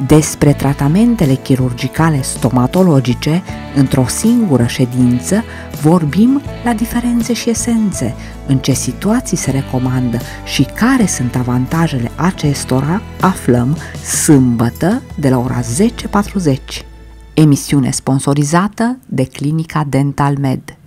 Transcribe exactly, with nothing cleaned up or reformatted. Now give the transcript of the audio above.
Despre tratamentele chirurgicale stomatologice, într-o singură ședință, vorbim la diferențe și esențe, în ce situații se recomandă și care sunt avantajele acestora, aflăm sâmbătă de la ora zece și patruzeci. Emisiune sponsorizată de Clinica Dental Med.